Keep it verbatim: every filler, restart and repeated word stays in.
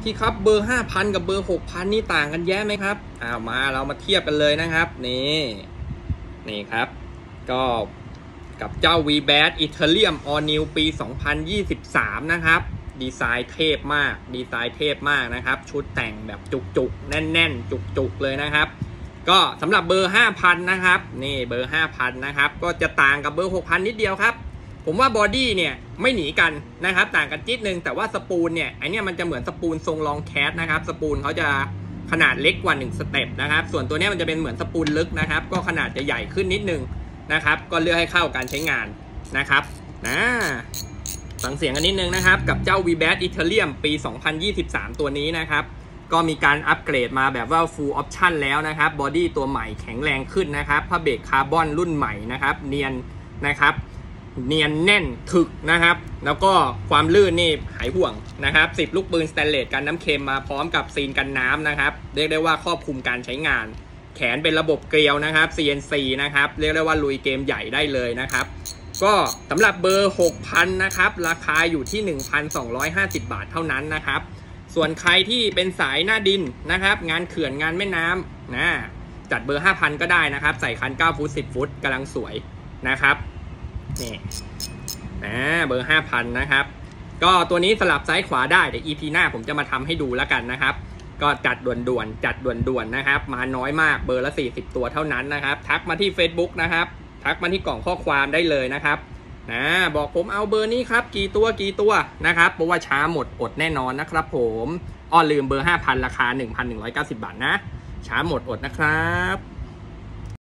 พี่ครับเบอร์ห้าพันกับเบอร์หกพันนี่ต่างกันแย่ไหมครับอ้าวมาเรามาเทียบกันเลยนะครับนี่นี่ครับก็กับเจ้า วี แบด Ethereum All New ปีสองพันยี่สิบสามนะครับดีไซน์เทพมากดีไซน์เทพมากนะครับชุดแต่งแบบจุกๆแน่นๆจุกๆเลยนะครับก็สำหรับเบอร์ ห้าพัน นะครับนี่เบอร์ ห้าพัน นะครับก็จะต่างกับเบอร์ หกพัน นิดเดียวครับผมว่าบอดี้เนี่ยไม่หนีกันนะครับต่างกันจิ๊ดนึงแต่ว่าสปูลเนี่ยไอเนี้ยมันจะเหมือนสปูลทรงลองแคสนะครับสปูลเขาจะขนาดเล็กกว่าหนึ่งสเต็ปนะครับส่วนตัวนี้มันจะเป็นเหมือนสปูลลึกนะครับก็ขนาดจะใหญ่ขึ้นนิดนึงนะครับก็เลือกให้เข้าการใช้งานนะครับนะฟังเสียงกันนิดนึงนะครับกับเจ้า วี แบด Ethereum ปีสองพันยี่สิบสามตัวนี้นะครับก็มีการอัปเกรดมาแบบว่า full option แล้วนะครับบอดี้ตัวใหม่แข็งแรงขึ้นนะครับผ้าเบรกคาร์บอนรุ่นใหม่นะครับเนียนนะครับเนียนแน่นถึกนะครับแล้วก็ความลื่นนี่หายห่วงนะครับสิบลูกปืนสแตนเลสกันน้ำเค็มมาพร้อมกับซีนกันน้ำนะครับเรียกได้ว่าครอบคลุมการใช้งานแขนเป็นระบบเกลียวนะครับ ซี เอ็น ซี นะครับเรียกได้ว่าลุยเกมใหญ่ได้เลยนะครับก็สำหรับเบอร์ หกพัน นะครับราคาอยู่ที่ หนึ่งพันสองร้อยห้าสิบ บาทเท่านั้นนะครับส่วนใครที่เป็นสายหน้าดินนะครับงานเขื่อนงานแม่น้ำนะจัดเบอร์ ห้าพัน ก็ได้นะครับใส่คันเก้าฟุตสิบฟุตกำลังสวยนะครับนี่นะเบอร์ ห้าพัน นะครับก็ตัวนี้สลับซ้ายขวาได้เดี๋ยว อี พี หน้าผมจะมาทำให้ดูแล้วกันนะครับก็จัดด่วนๆจัดด่วนๆนะครับมาน้อยมากเบอร์ละสี่สิบตัวเท่านั้นนะครับทักมาที่ Facebook นะครับทักมาที่กล่องข้อความได้เลยนะครับนะบอกผมเอาเบอร์นี้ครับกี่ตัวกี่ตัวนะครับเพราะว่าช้าหมดอดแน่นอนนะครับผมอ้อลืมเบอร์ ห้าพัน ราคา หนึ่งพันหนึ่งร้อยเก้าสิบ บาทนะช้าหมดอดนะครับ